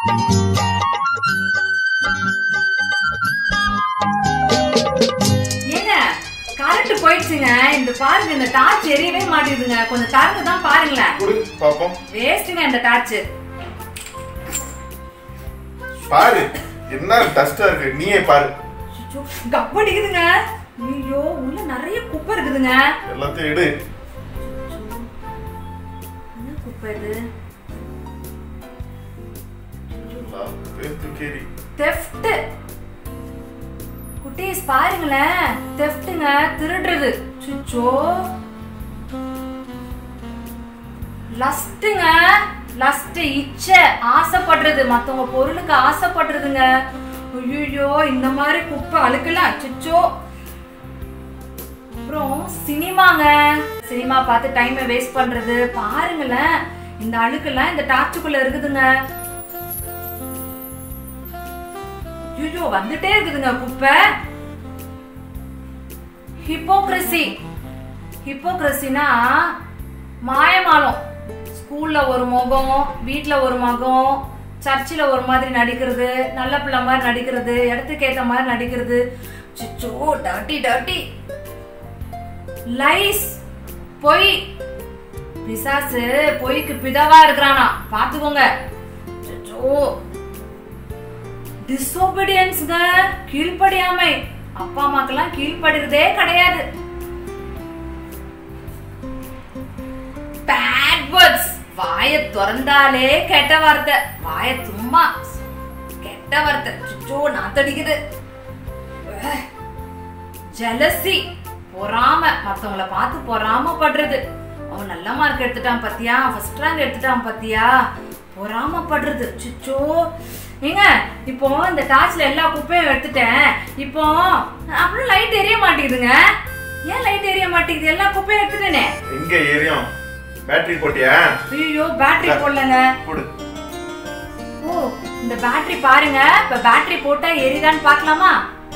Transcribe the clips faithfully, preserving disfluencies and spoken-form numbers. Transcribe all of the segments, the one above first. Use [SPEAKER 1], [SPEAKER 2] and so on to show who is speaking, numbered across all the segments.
[SPEAKER 1] போயிடுச்சுங்க. இந்த பாருங்க, இந்த டார்ச் எரியவே மாட்டேங்குதுங்க. கொஞ்சம் திறந்து தான் பாருங்களேன்.
[SPEAKER 2] குடு பாப்போம்.
[SPEAKER 1] வேஸ்ட்ங்க இந்த டார்ச்.
[SPEAKER 2] பாரு என்ன டஸ்டா இருக்கு, நீயே பாரு.
[SPEAKER 1] கப்படிக்குதுங்க. ஐயோ, உள்ள நிறைய குப்பை இருக்குதுங்க.
[SPEAKER 2] எல்லாத்தையும் எடு.
[SPEAKER 1] என்ன குப்பை இது? தெஃப்ட். குட்டீஸ் பாருங்களேன், தெஃப்ட்ங்க, திருடுறது. சுச்சோ. லஸ்ட்ங்க, லஸ்ட், இச்சை, ஆசைப்படுறது, மத்தவங்க பொருளுக்கு ஆசைப்படுறதுங்க. ஐயோ, இந்த மாதிரி குப்பை அழுக்கலாம். சுச்சோ. அப்புறம் சினிமாங்க, சினிமா பார்த்து டைமை வேஸ்ட் பண்றது. பாருங்களேன், இந்த அழுக்கெல்லாம் இந்த டார்ச்சுக்குள்ள இருக்குதுங்க. ஐயோ, வந்துட்டே இருக்குதுங்க குப்பை. ஹிப்போக்ரசி. ஹிப்போக்ரசினா மாயமாலம். ஸ்கூல்ல ஒரு முகம், வீட்டுல ஒரு முகம், சர்ச்சில் ஒரு மாதிரி நடிக்கிறது, நல்ல பிள்ளை மாதிரி நடிக்கிறது, இடத்துக்கு ஏத்த மாதிரி நடிக்கிறது. சிச்சோ, டர்ட்டி டர்ட்டி. லைஸ், பொய். பிசாசு பொய்க்கு பிதாவா இருக்கிறானா, பாத்துக்கோங்க. சிச்சோ. டிசோபீடியன்ஸ்ங்க, கீழ்ப்படியாமை. அப்பா அம்மாக்கெல்லாம் கீழ்ப்படுறதே கிடையாது. பேட் வேர்ட்ஸ், வாயை திறந்தாலே கெட்ட வார்த்தை. வாயை சும்மா கெட்ட வார்த்தை. சுச்சோ, நாத்தடிக்குது. ஜெலசி, பொறாமை, மத்தவங்களை பார்த்து பொறாம படுறது. அவன் நல்ல மார்க் எடுத்துட்டான் பாத்தியா, ஃபர்ஸ்ட் ரேங்க் எடுத்துட்டான் பாத்தியா, பொறாமப்படுறது. சுச்சோ. ஏங்க, இப்போ இந்த டார்ச்ல எல்லா குப்பையும் எடுத்துட்டேன். இப்போ அப்புறம் லைட் எரிய மாட்டேங்குதுங்க. ஏன் லைட் எரிய மாட்டேங்குது? எல்லா குப்பையும் எடுத்துட்டேனே.
[SPEAKER 2] எங்க எரியும்? பேட்டரி போட்டியா?
[SPEAKER 1] ஐயோ, பேட்டரி போடலங்க.
[SPEAKER 2] போடு.
[SPEAKER 1] ஓ, இந்த பேட்டரி பாருங்க. இப்ப பேட்டரி போட்டா எரியுதான்னு பார்க்கலாமா?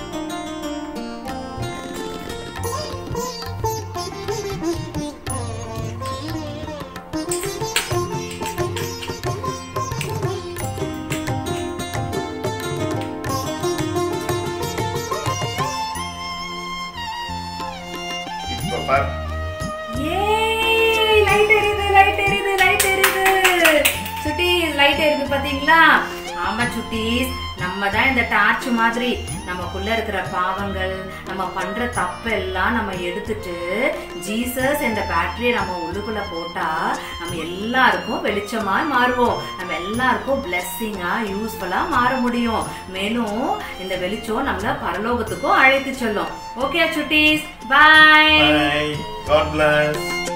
[SPEAKER 1] ஏய், லைட் எரியுது, லைட் எரியுது, லைட் எரியுது. சுட்டீஸ், லைட் எரியுது பாத்தீங்களா? ஆமா சுட்டீஸ், நம்ம தான் இந்த டார்ச் மாதிரி நமக்குள்ள இருக்கிற பாவங்கள், நம்ம பண்ற தப்பு எல்லாம் நம்ம எடுத்துட்டு ஜீசஸ் இந்த பேட்டரியை நம்ம உள்ளுக்குள்ள போட்டா நம்ம எல்லாருக்கும் வெளிச்சமா மாறுவோம். நம்ம எல்லாருக்கும் பிளெஸ்ஸிங்கா, யூஸ்ஃபுல்லா மாற முடியும். மேலும் இந்த வெளிச்சம் நம்மள பரலோகத்துக்கும் அழைத்து செல்லும். Okay Chutties, by.
[SPEAKER 2] God bless.